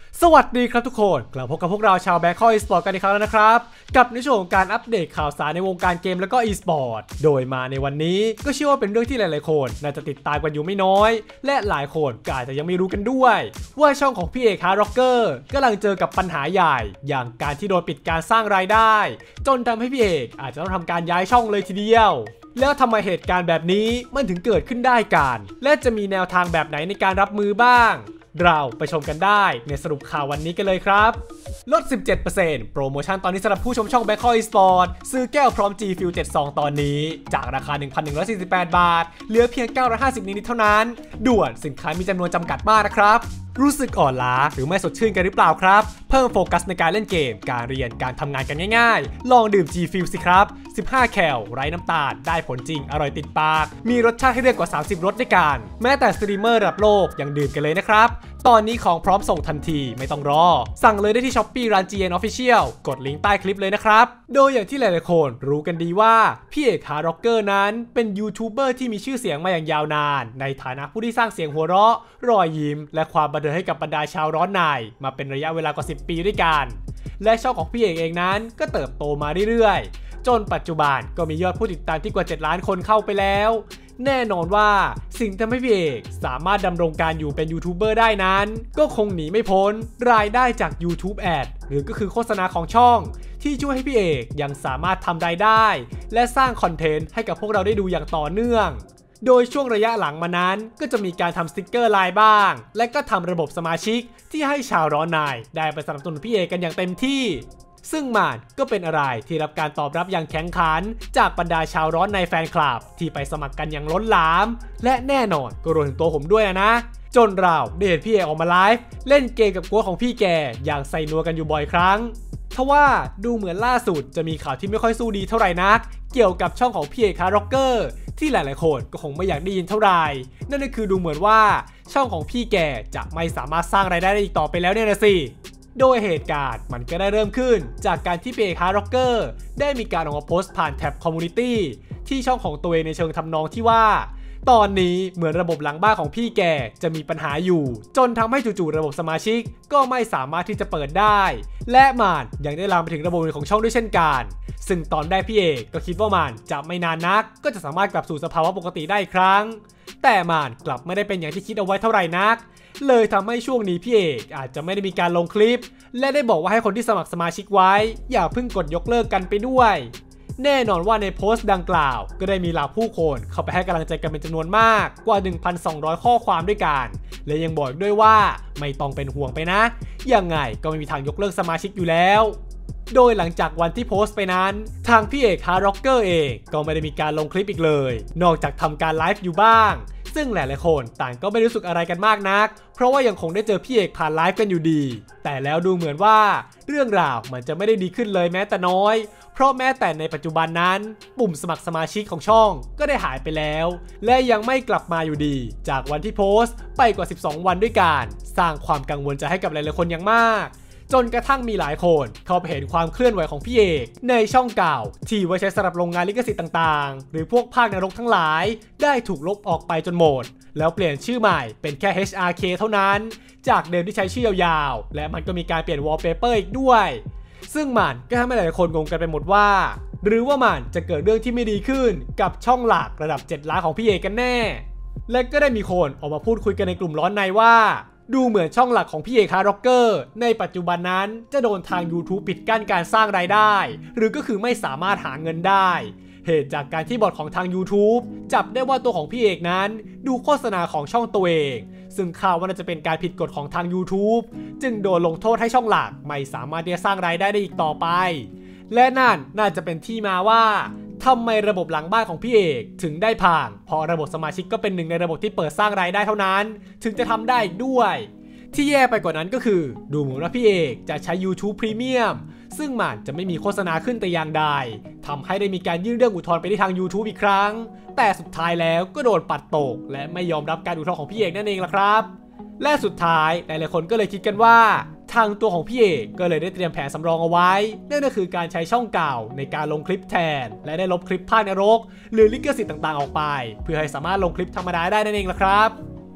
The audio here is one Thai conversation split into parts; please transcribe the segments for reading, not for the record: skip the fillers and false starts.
สวัสดีครับทุกคนกลับพบกับพวกเราชาวแบงค์คอกอีสปอร์ตกันอีกครั้งแล้วนะครับกับในช่วงของการอัปเดตข่าวสารในวงการเกมและก็อีสปอร์ตโดยมาในวันนี้ก็เชื่อว่าเป็นเรื่องที่หลายๆคนน่าจะติดตามกันอยู่ไม่น้อยและหลายคนก็อาจจะยังไม่รู้กันด้วยว่าช่องของพี่เอกฮาร์ดร็อกเกอร์กำลังเจอกับปัญหาใหญ่อย่างการที่โดนปิดการสร้างรายได้จนทำให้พี่เอกอาจจะต้องทำการย้ายช่องเลยทีเดียวแล้วทำไมเหตุการณ์แบบนี้มันถึงเกิดขึ้นได้กันและจะมีแนวทางแบบไหนในการรับมือบ้างเราไปชมกันได้ในสรุปข่าววันนี้กันเลยครับลด 17% โปรโมชั่นตอนนี้สำหรับผู้ชมช่อง Bangkok Esport ซื้อแก้วพร้อม G Fuel 7 ซองตอนนี้จากราคา 1,148 บาทเหลือเพียง 950 นิดๆเท่านั้นด่วนสินค้ามีจำนวนจำกัดมากนะครับรู้สึกอ่อนล้าหรือไม่สดชื่นกันหรือเปล่าครับเพิ่มโฟกัสในการเล่นเกมการเรียนการทำงานกันง่ายๆลองดื่ม G Fuel สิครับ15 แคลไร้น้ำตาลได้ผลจริงอร่อยติดปากมีรสชาติให้เลือกกว่า30รสด้วยกันแม้แต่สตรีมเมอร์ระดับโลกยังดื่มกันเลยนะครับตอนนี้ของพร้อมส่งทันทีไม่ต้องรอสั่งเลยได้ที่ Shopee ร้าน GN Official กดลิงก์ใต้คลิปเลยนะครับโดยอย่างที่หลายๆคนรู้กันดีว่าพี่เอกฮาร์ดร็อกเกอร์นั้นเป็นยูทูบเบอร์ที่มีชื่อเสียงมาอย่างยาวนานในฐานะผู้ที่สร้างเสียงหัวเราะรอยยิ้มและความบันเทิงให้กับบรรดาชาวร้อนในมาเป็นระยะเวลากว่า10 ปีด้วยกันและช่องของพี่เอกเองนั้นก็เติบโตมาเรื่อยๆจนปัจจุบันก็มียอดผู้ติดตามที่กว่า7 ล้านคนเข้าไปแล้วแน่นอนว่าสิ่งที่ทำให้พี่เอกสามารถดำรงการอยู่เป็นยูทูบเบอร์ได้นั้นก็คงหนีไม่พ้นรายได้จาก YouTube Ad หรือก็คือโฆษณาของช่องที่ช่วยให้พี่เอกยังสามารถทำรายได้และสร้างคอนเทนต์ให้กับพวกเราได้ดูอย่างต่อเนื่องโดยช่วงระยะหลังมานั้นก็จะมีการทำสติกเกอร์ไลน์บ้างและก็ทำระบบสมาชิกที่ให้ชาวร้อนในได้ไปสนับสนุนพี่เอกกันอย่างเต็มที่ซึ่งมันก็เป็นอะไรที่รับการตอบรับอย่างแข็งขันจากบรรดาชาวร้อนในแฟนคลับที่ไปสมัครกันอย่างล้นหลามและแน่นอนก็รวมถึงตัวผมด้วยนะจนเราได้เห็นพี่เอกออกมาไลฟ์เล่นเกมกับกัวของพี่แกอย่างใส่นัวกันอยู่บ่อยครั้งทว่าดูเหมือนล่าสุดจะมีข่าวที่ไม่ค่อยสู้ดีเท่าไหร่นักเกี่ยวกับช่องของพี่เอกฮาร์ดร็อกเกอร์ที่หลายๆคนก็คงไม่อยากได้ยินเท่าไหร่นั่นก็คือดูเหมือนว่าช่องของพี่แกจะไม่สามารถสร้างรายได้ได้อีกต่อไปแล้วเนี่ยนะสิโดยเหตุการณ์มันก็ได้เริ่มขึ้นจากการที่พี่เอกฮาร์ดร็อกเกอร์ได้มีการออกมาโพสต์ผ่านแท็บคอมมูนิตี้ที่ช่องของตัวเองในเชิงทำนองที่ว่าตอนนี้เหมือนระบบหลังบ้านของพี่แกจะมีปัญหาอยู่จนทำให้จู่ๆระบบสมาชิกก็ไม่สามารถที่จะเปิดได้และมันยังได้ลามไปถึงระบบของช่องด้วยเช่นกันซึ่งตอนแรกพี่เอกก็คิดว่ามันจะไม่นานนักก็จะสามารถกลับสู่สภาวะปกติได้อีกครั้งแต่มันกลับไม่ได้เป็นอย่างที่คิดเอาไว้เท่าไหร่นักเลยทำให้ช่วงนี้พี่เอกอาจจะไม่ได้มีการลงคลิปและได้บอกว่าให้คนที่สมัครสมาชิกไว้อย่าเพิ่งกดยกเลิกกันไปด้วยแน่นอนว่าในโพสต์ดังกล่าวก็ได้มีเหล่าผู้คนเข้าไปให้กำลังใจกันเป็นจำนวนมากกว่า 1,200 ข้อความด้วยกันและยังบอกด้วยว่าไม่ต้องเป็นห่วงไปนะยังไงก็ไม่มีทางยกเลิกสมาชิกอยู่แล้วโดยหลังจากวันที่โพสต์ไปนั้นทางพี่เอกฮาร์ดร็อกเกอร์เองก็ไม่ได้มีการลงคลิปอีกเลยนอกจากทำการไลฟ์อยู่บ้างซึ่งหลายๆคนต่างก็ไม่รู้สึกอะไรกันมากนักเพราะว่ายังคงได้เจอพี่เอกผ่านไลฟ์กันอยู่ดีแต่แล้วดูเหมือนว่าเรื่องราวมันจะไม่ได้ดีขึ้นเลยแม้แต่น้อยเพราะแม้แต่ในปัจจุบันนั้นปุ่มสมัครสมาชิกของช่องก็ได้หายไปแล้วและยังไม่กลับมาอยู่ดีจากวันที่โพสต์ไปกว่า12 วันด้วยกันสร้างความกังวลใจให้กับหลายๆคนอย่างมากจนกระทั่งมีหลายคนเข้าไปเห็นความเคลื่อนไหวของพี่เอกในช่องเก่าที่ไว้ใช้สำหรับโรงงานลิขสิทธิ์ต่างๆหรือพวกภาคนรกทั้งหลายได้ถูกลบออกไปจนหมดแล้วเปลี่ยนชื่อใหม่เป็นแค่ HRK เท่านั้นจากเดิมที่ใช้ชื่อยาวๆและมันก็มีการเปลี่ยนวอลเปเปอร์อีกด้วยซึ่งมันก็ทำให้หลายคนงงกันไปหมดว่าหรือว่ามันจะเกิดเรื่องที่ไม่ดีขึ้นกับช่องหลักระดับ7 ล้านของพี่เอกกันแน่และก็ได้มีคนออกมาพูดคุยกันในกลุ่มร้อนในว่าดูเหมือนช่องหลักของพี่เอกฮาร์ดร็อกเกอร์ในปัจจุบันนั้นจะโดนทาง YouTube ปิดกั้นการสร้างรายได้หรือก็คือไม่สามารถหาเงินได้เหตุจากการที่บอทของทาง YouTube จับได้ว่าตัวของพี่เอกนั้นดูโฆษณาของช่องตัวเองซึ่งข่าวว่าน่าจะเป็นการผิดกฎของทาง YouTube จึงโดนลงโทษให้ช่องหลักไม่สามารถที่จะสร้างรายได้ได้อีกต่อไปและนั่นน่าจะเป็นที่มาว่าทำไมระบบหลังบ้านของพี่เอกถึงได้พังเพราะระบบสมาชิกก็เป็นหนึ่งในระบบที่เปิดสร้างรายได้เท่านั้นถึงจะทำได้อีกด้วยที่แย่ไปกว่านั้นก็คือดูเหมือนว่าพี่เอกจะใช้ YouTube Premium ซึ่งมันจะไม่มีโฆษณาขึ้นแต่อย่างใดทำให้ได้มีการยื่นเรื่องอุทธรณ์ไปที่ทาง YouTube อีกครั้งแต่สุดท้ายแล้วก็โดนปัดตกและไม่ยอมรับการอุทธรณ์ของพี่เอกนั่นเองล่ะครับและสุดท้ายหลายๆคนก็เลยคิดกันว่าทางตัวของพี่เอกก็เลยได้เตรียมแผนสำรองเอาไว้นั่นก็คือการใช้ช่องเก่าในการลงคลิปแทนและได้ลบคลิปภาคนรกหรือลิขสิทธิ์ต่างๆออกไปเพื่อให้สามารถลงคลิปธรรมดาได้นั่นเองล่ะครับ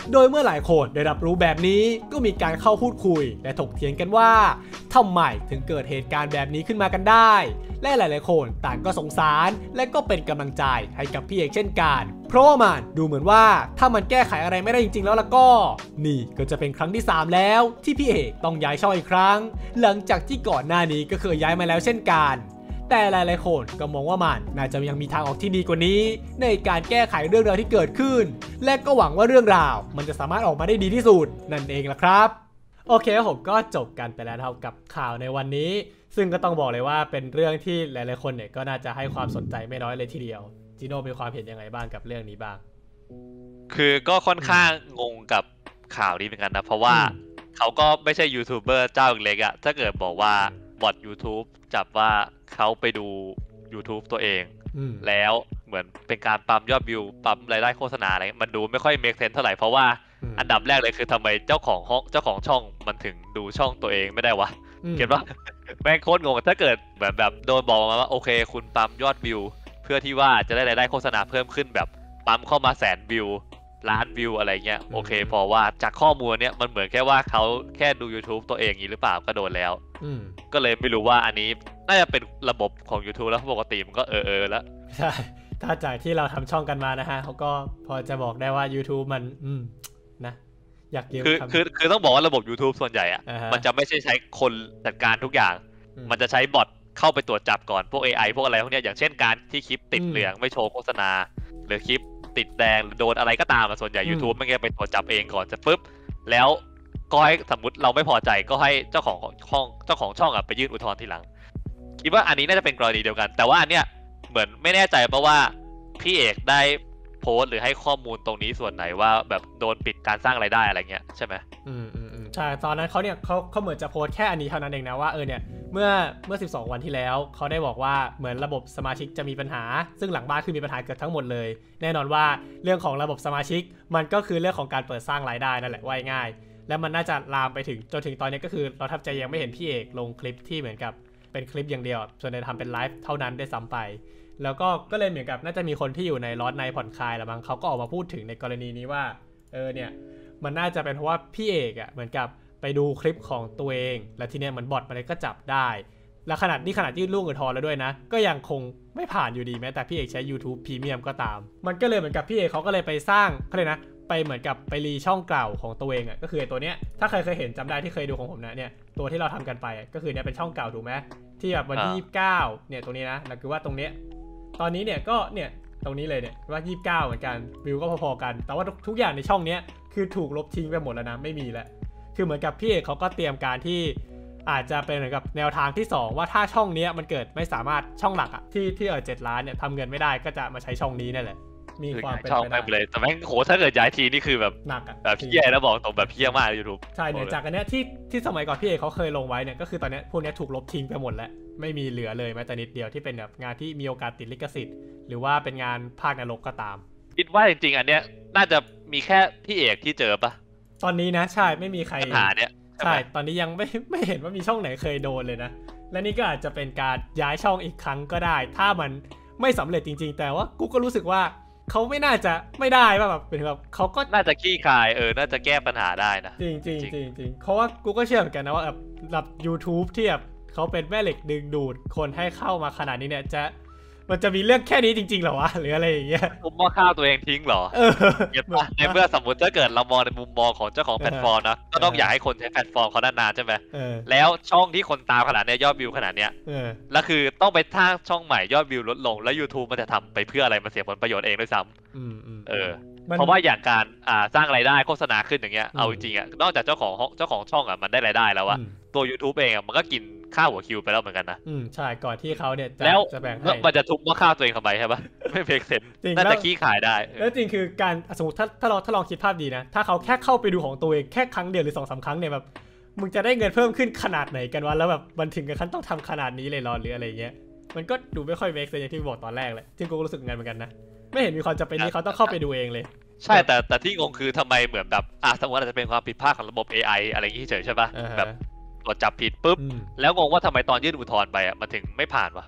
โดยเมื่อหลายคนได้รับรู้แบบนี้ก็มีการเข้าพูดคุยและถกเถียงกันว่าทำไมถึงเกิดเหตุการณ์แบบนี้ขึ้นมากันได้และหลายๆคนต่างก็สงสารและก็เป็นกำลังใจให้กับพี่เอกเช่นกันเพราะว่ามันดูเหมือนว่าถ้ามันแก้ไขอะไรไม่ได้จริงๆแล้วล่ะก็นี่ก็จะเป็นครั้งที่3แล้วที่พี่เอกต้องย้ายช่องอีกครั้งหลังจากที่ก่อนหน้านี้ก็เคยย้ายมาแล้วเช่นกันแต่หลายๆคนก็มองว่ามันน่าจะยังมีทางออกที่ดีกว่านี้ในการแก้ไขเรื่องราวที่เกิดขึ้นและก็หวังว่าเรื่องราวมันจะสามารถออกมาได้ดีที่สุดนั่นเองล่ะครับโอเคผมก็จบกันไปแล้วครับกับข่าวในวันนี้ซึ่งก็ต้องบอกเลยว่าเป็นเรื่องที่หลายๆคนเนี่ยก็น่าจะให้ความสนใจไม่น้อยเลยทีเดียวจิโน่มีความเห็นยังไงบ้างกับเรื่องนี้บ้างคือก็ค่อนข้างงงกับข่าวนี้เหมือนกันนะเพราะว่าเขาก็ไม่ใช่ยูทูบเบอร์เจ้าเล็กอะถ้าเกิดบอกว่าบอท YouTube จับว่าเขาไปดู YouTube ตัวเองแล้วเหมือนเป็นการปั๊มยอดวิวปั๊มรายได้โฆษณาอะไรมันดูไม่ค่อยเมคเซนส์เท่าไหร่เพราะว่าอันดับแรกเลยคือทำไมเจ้าของช่องมันถึงดูช่องตัวเองไม่ได้วะเก็ตว่าแม่งโคตรงงถ้าเกิดแบบโดนบอกมาว่าโอเคคุณปั๊มยอดวิวเพื่อที่ว่าจะได้รายได้โฆษณาเพิ่มขึ้นแบบปั๊มเข้ามา100,000 วิวล้านวิวอะไรเงี้ยโอเคพอว่าจากข้อมูลเนี้ยมันเหมือนแค่ว่าเขาแค่ดู YouTube ตัวเองนี้หรือเปล่าก็โดนแล้วก็เลยไม่รู้ว่าอันนี้น่าจะเป็นระบบของ YouTube แล้วปกติมันก็แล้วใช่ถ้าจากที่เราทำช่องกันมานะฮะเขาก็พอจะบอกได้ว่า YouTube มันนะอยากเยอะคือต้องบอกว่าระบบ YouTube ส่วนใหญ่อะมันจะไม่ใช่ใช้คนจัดการทุกอย่างมันจะใช้บอทเข้าไปตรวจจับก่อนพวก AI พวกอะไรพวกเนี้ยอย่างเช่นการที่คลิปติดเหลืองไม่โชว์โฆษณาหรือคลิปติดแดงโดนอะไรก็ตามส่วนใหญ่ YouTube มันจะไปตรวจจับเองก่อนจะปุ๊บแล้วก็ให้สมมติเราไม่พอใจก็ให้เจ้าของช่องไปยื่นอุทธรณ์ทีหลังคิดว่าอันนี้น่าจะเป็นกรณีเดียวกันแต่ว่าอันเนี้ยเหมือนไม่แน่ใจเพราะว่าพี่เอกได้โพสต์หรือให้ข้อมูลตรงนี้ส่วนไหนว่าแบบโดนปิดการสร้างรายได้อะไรเงี้ยใช่ไหมใช่ตอนนั้นเขาเหมือนจะโพสต์แค่อันนี้เท่านั้นเองนะว่าเนี่ยเมื่อ12 วันที่แล้วเขาได้บอกว่าเหมือนระบบสมาชิกจะมีปัญหาซึ่งหลังบ้านคือมีปัญหาเกือบทั้งหมดเลยแน่นอนว่าเรื่องของระบบสมาชิกมันก็คือเรื่องของการเปิดสร้างรายได้นั่นแหละว่าง่ายและมันน่าจะลามไปถึงจนถึงตอนนี้ก็คือเราแทบจะยังไม่เห็นพี่เอกลงคลิปที่เหมือนกับเป็นคลิปอย่างเดียวส่วนใหญ่ทำเป็นไลฟ์เท่านั้นได้ซ้ำไปแล้วก็เลยเหมือนกับน่าจะมีคนที่อยู่ในร้อนในผ่อนคลายแล้วมั้งเขาก็ออกมาพูดถึงในกรณีนี้ว่าเนี่ยมันน่าจะเป็นเพราะว่าพี่เอกเหมือนกับไปดูคลิปของตัวเองแล้วทีเนี้ยเหมือนบอทมันก็จับได้และขนาดยื่นลูกอุทธรณ์แล้วด้วยนะก็ยังคงไม่ผ่านอยู่ดีแม้แต่พี่เอกใช้ YouTube Premium ก็ตามมันก็เลยเหมือนกับพี่เอกเขาก็เลยไปสร้างเขาเลยนะไปเหมือนกับไปรีช่องเก่าของตัวเองก็คือตัวเนี้ยถ้าเคยเห็นจำได้ที่เคยดูของผมนะเนี่ยตัวที่เราทำกันไปก็คือเนี่ยเป็นช่องเก่าถูกไหมที่แบบวันที่29เนี่ยตรงนี้นะแล้วคือว่าตรงเนี้ยตอนนี้เนี่ยก็เนี่ยตรงนี้เลยเนี่ยว่า29เหมือนกันวิวก็พอๆกันแต่ว่าทุกอย่างในช่องนี้คือถูกลบทิ้งไปหมดแล้วนะไม่มีแล้วคือเหมือนกับพี่เอกเขาก็เตรียมการที่อาจจะเป็นเหมือนกับแนวทางที่2ว่าถ้าช่องนี้มันเกิดไม่สามารถช่องหลักที่7 ล้านเนี่ยทำเงินไม่ได้ก็จะมาใช้ช่องนี้นั่นแหละมีความเป็นไปได้เลยแต่แม่งโหถ้าเกิดย้ายทีนี่คือแบบหนักแบบพี่ใหญ่แล้วบอกตรงแบบพี่มากยูทูบใช่เนี่ยจากอันเนี้ยที่สมัยก่อนพี่เอกเขาเคยลงไว้เนี่ยก็คือตอนนี้พวกนี้ถูกลบทิ้งไปหมดแล้วไม่มีเหลือเลยแม้แต่นิดเดียวที่เป็นแบบงานที่มีโอกาสติดลิขสิทธิ์หรือว่าเป็นงานภาคนรกก็ตามคิดว่าจริงๆอันเนี้ยน่าจะมีแค่พี่เอกที่เจอปะตอนนี้นะใช่ไม่มีใครปัญหาเนี้ยใช่ตอนนี้ยังไม่เห็นว่ามีช่องไหนเคยโดนเลยนะและนี่ก็อาจจะเป็นการย้ายช่องอีกครั้งก็ได้ถ้ามันไม่สำเร็จจริงๆแต่ว่ากูก็รู้สึกว่าเขาไม่น่าจะไม่ได้ป่ะแบบเป็นแบบเขาก็น่าจะขี้คายน่าจะแก้ปัญหาได้นะจริงเพราะว่ากูก็เชื่อเหมือนกันนะว่าแบบ YouTube ที่แบบเขาเป็นแม่เหล็กดึงดูดคนให้เข้ามาขนาดนี้เนี่ยมันจะมีเรื่องแค่นี้จริงๆหรอวะหรืออะไรอย่างเงี้ยผมว่าข้าวตัวเองทิ้งหรอเก็บในเมื่อสมมติถ้าเกิดเรามองในมุมมองของเจ้าของแพลตฟอร์มนะก็ต้องอยากให้คนใช้แพลตฟอร์มเขานานๆใช่ไหมแล้วช่องที่คนตามขนาดนี้ยอดวิวขนาดเนี้ยแล้วคือต้องไปสร้างช่องใหม่ยอดวิวลดลงแล้ว YouTube มันจะทำไปเพื่ออะไรมันเสียผลประโยชน์เองด้วยซ้ำเพราะว่าอย่างการสร้างรายได้โฆษณาขึ้นอย่างเงี้ยเอาจริงๆนอกจากเจ้าของช่องมันได้รายได้แล้วตัว YouTube เองมันก็กินค่าหัวคิวไปแล้วเหมือนกันนะใช่ก่อนที่เขาเนี่ยจะแบ่งให้มันจะทุบว่าค่าตัวเองทำไมใช่ปะไม่เพกเซนน่าจะขี้ขายได้แล้วจริงคือการสมมติถ้าลองคิดภาพดีนะถ้าเขาแค่เข้าไปดูของตัวเองแค่ครั้งเดียวหรือ2-3 ครั้งเนี่ยแบบมึงจะได้เงินเพิ่มขึ้นขนาดไหนกันวะแล้วแบบมันถึงกับขั้นต้องทำขนาดนี้เลยหรอหรืออะไรเงี้ยมันก็ดูไม่ค่อยเมคเซนส์อย่างที่บอกตอนแรกเลยจริงกูรู้สึกงั้นเหมือนกันนะไม่เห็นมีความจำเป็นที่เขาต้องเข้าไปดูเองเลยใช่แต่ที่งงคือทำไมเหมือนแบบสมมติอาจจะเป็นความผิดพลาดของระบบ AI อะไรอย่างนี้เฉยใช่ปะแบบตรวจจับผิดปุ๊บแล้วงงว่าทำไมตอนยื่นอุทธรณ์ไปมันถึงไม่ผ่านวะ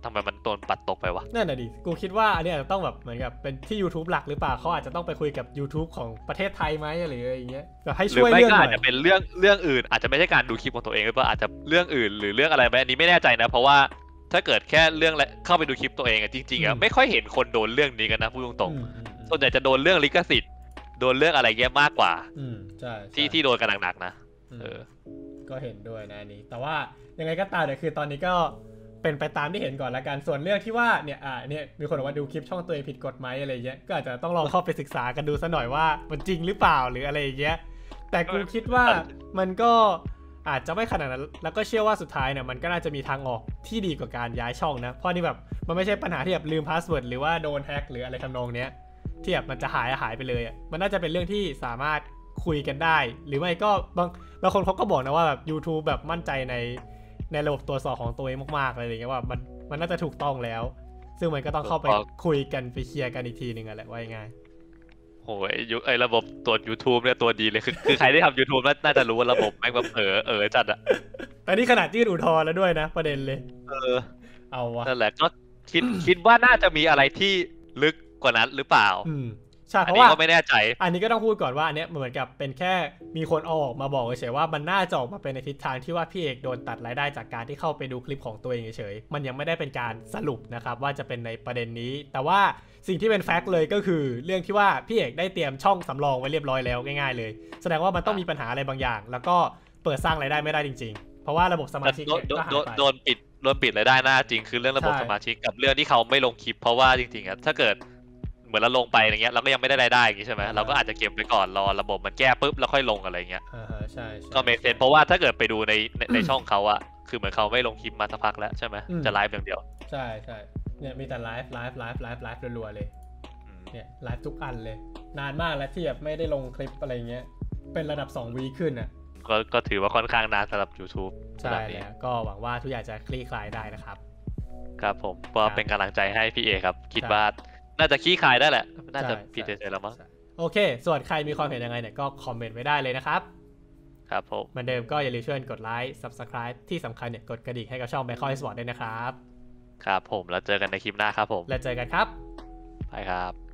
ทำไมมันโดนปัดตกไปวะนั่นน่ะดิกูคิดว่าอันนี้อาจจะต้องแบบเหมือนกับเป็นที่ YouTube หลักหรือเปล่าเขาอาจจะต้องไปคุยกับ YouTube ของประเทศไทยไหมอะไรอย่างเงี้ยแบบให้ช่วยเรื่องหน่อยอาจจะเป็นเรื่องอื่นอาจจะไม่ใช่การดูคลิปของตัวเองหรือเปล่าอาจจะเรื่องอื่นหรือเรื่องอะไรไหมอันนี้ไม่แน่ใจนะเพราะว่าถ้าเกิดแค่เรื่องเข้าไปดูคลิปตัวเองอะจริงๆอะไม่ค่อยเห็นคนโดนเรื่องนี้กันนะพูดตรงๆส่วนใหญ่จะโดนเรื่องลิขสิทธิ์โดนเรื่องอะไรเงี้ยมากกว่าใช่ที่โดนกันหนักๆนะก็เห็นด้วยนะนี้แต่ว่ายังไงก็ตามเนี่ยคือตอนนี้ก็เป็นไปตามที่เห็นก่อนละกันส่วนเรื่องที่ว่าเนี่ยมีคนบอกว่าดูคลิปช่องตัวเองผิดกฎไหมอะไรเงี้ยก็อาจจะต้องลองเข้าไปศึกษากันดูซะหน่อยว่ามันจริงหรือเปล่าหรืออะไรอย่างเงี้ยแต่กูคิดว่ามันก็อาจจะไม่ขนาดนั้นแล้วก็เชื่อว่าสุดท้ายเนี่ยมันก็น่าจะมีทางออกที่ดีกว่าการย้ายช่องนะเพราะนี่แบบมันไม่ใช่ปัญหาที่แบบลืมพาสเวิร์ดหรือว่าโดนแฮ็กหรืออะไรทำนองเนี้ยที่แบบมันจะหายไปเลยมันน่าจะเป็นเรื่องที่สามารถคุยกันได้หรือไม่ก็บางคนเขาก็บอกนะว่าแบบ YouTube แบบมั่นใจในระบบตรวจสอบของตัวเองมากๆอะไรอย่างเงี้ยว่ามันน่าจะถูกต้องแล้วซึ่งมันก็ต้องเข้าไปคุยกันไปเคลียร์กันอีกทีนึงอะไรว่าง่ายโอ้ยไอระบบตรวจ YouTube เนี่ยตัวดีเลยคือใครที่ทำ YouTube น่าจะรู้ว่าระบบแม่งแบบจัดอะแต่นี่ขนาดยื่นอุทธรณ์แล้วด้วยนะประเด็นเลยเอาวะนั่นแหละก็คิดว่าน่าจะมีอะไรที่ลึกกว่านั้นหรือเปล่าใช่เพราะว่าก็ไม่แน่ใจอันนี้ก็ต้องพูดก่อนว่าอันเนี้ยเหมือนกับเป็นแค่มีคนออกมาบอกเฉยๆว่ามันน่าจะออกมาเป็นในทิศทางที่ว่าพี่เอกโดนตัดรายได้จากการที่เข้าไปดูคลิปของตัวเองเฉยๆมันยังไม่ได้เป็นการสรุปนะครับว่าจะเป็นในประเด็นนี้แต่ว่าสิ่งที่เป็นแฟกต์เลยก็คือเรื่องที่ว่าพี่เอกได้เตรียมช่องสำรองไว้เรียบร้อยแล้วง่ายๆเลยแสดงว่ามันต้องมีปัญหาอะไรบางอย่างแล้วก็เปิดสร้างรายได้ไม่ได้จริงๆเพราะว่าระบบสมาชิกก็หายไปโดนปิดรายได้หน้าจริงคือเรื่องระบบสมาชิกกับเรื่องที่เขาไม่ลงคลิปเพราะว่าจริงๆอะถ้าเกิดเหมือนเราลงไปอย่างเงี้ยเราก็ยังไม่ได้รายได้อย่างงี้ใช่ไหมเราก็อาจจะเก็บไว้ก่อนรอระบบมันแก้ปุ๊บแล้วค่อยลงอะไรเงี้ยใช่ก็เมคเซนส์เพราะว่าถ้าเกิดไปดูในช่องเขาอะคือเหมือนเขาไม่ลงคลิปมาสักพักแล้วใช่ไหมจะไลฟ์อย่างเดียวใช่เนี่ยมีแต่ไลฟ์รัวๆเลยเนี่ยไลฟ์ทุกอันเลยนานมากแล้วที่แบบไม่ได้ลงคลิปอะไรเงี้ยเป็นระดับ2 วีขึ้นอ่ะก็ถือว่าค่อนข้างนานสำหรับ YouTube ใช่แล้วก็หวังว่าทุกอย่างจะคลี่คลายได้นะครับครับผมก็เป็นกำลังใจให้พี่เอครับคิดว่าน่าจะคลี่คลายได้แหละน่าจะผิดเฉยๆแล้วมั้งโอเคส่วนใครมีความเห็นยังไงเนี่ยก็คอมเมนต์ไว้ได้เลยนะครับครับผมเหมือนเดิมก็อย่าลืมช่วยกดไลค์ Subscribe ที่สำคัญเนี่ยกดกระดิ่งให้กับช่อง Bangkok Esports ด้วยนะครับครับผมแล้วเจอกันในคลิปหน้าครับผมแล้วเจอกันครับไปครับ